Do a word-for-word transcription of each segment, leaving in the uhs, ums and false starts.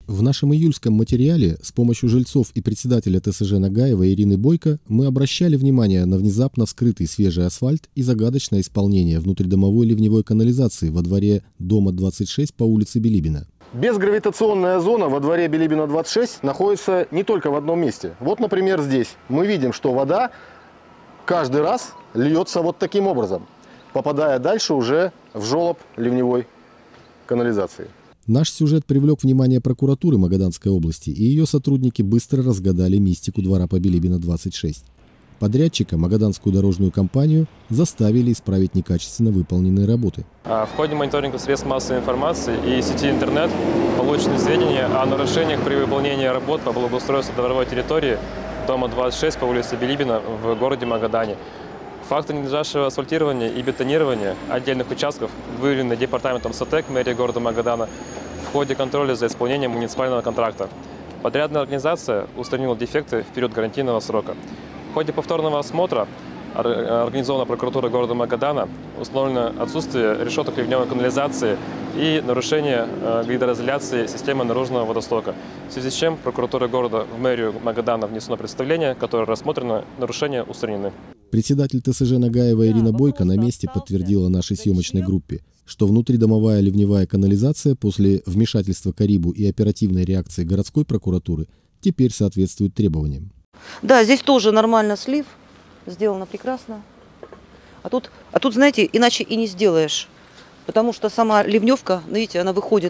В нашем июльском материале с помощью жильцов и председателя Тэ Эс Жэ Нагаева Ирины Бойко мы обращали внимание на внезапно вскрытый свежий асфальт и загадочное исполнение внутридомовой ливневой канализации во дворе дома двадцать шесть по улице Билибина. Безгравитационная зона во дворе Билибина двадцать шесть находится не только в одном месте. Вот, например, здесь мы видим, что вода каждый раз льется вот таким образом, попадая дальше уже в желоб ливневой канализации. Наш сюжет привлек внимание прокуратуры Магаданской области, и ее сотрудники быстро разгадали мистику двора по Билибина двадцать шесть. Подрядчика, Магаданскую дорожную компанию, заставили исправить некачественно выполненные работы. В ходе мониторинга средств массовой информации и сети интернет получены сведения о нарушениях при выполнении работ по благоустройству дворовой территории дома двадцать шесть по улице Билибина в городе Магадане. Факты ненадлежащего асфальтирования и бетонирования отдельных участков выявлены департаментом СОТЭК мэрии города Магадана в ходе контроля за исполнением муниципального контракта. Подрядная организация устранила дефекты в период гарантийного срока. В ходе повторного осмотра, организованной прокуратурой города Магадана, установлено отсутствие решеток ливневой канализации и нарушение гидроизоляции системы наружного водостока. В связи с чем прокуратура города в мэрию Магадана внесено представление, которое рассмотрено, нарушения устранены. Председатель Тэ Эс Жэ Нагаева Ирина Бойко на месте подтвердила нашей съемочной группе, что внутридомовая ливневая канализация после вмешательства Карибу и оперативной реакции городской прокуратуры теперь соответствует требованиям. Да, здесь тоже нормально слив, сделано прекрасно. А тут, а тут, знаете, иначе и не сделаешь, потому что сама ливневка, видите, она выходит.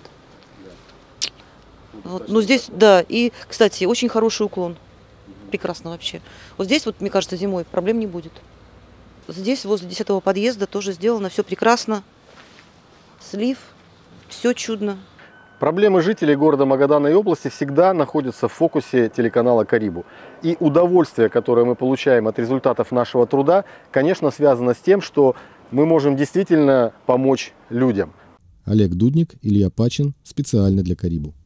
Вот, ну здесь, да, и, кстати, очень хороший уклон. Прекрасно вообще. Вот здесь, вот, мне кажется, зимой проблем не будет. Здесь, возле десятого подъезда, тоже сделано все прекрасно. Слив, все чудно. Проблемы жителей города Магадана и области всегда находятся в фокусе телеканала Карибу. И удовольствие, которое мы получаем от результатов нашего труда, конечно, связано с тем, что мы можем действительно помочь людям. Олег Дудник, Илья Пачин, специально для Карибу.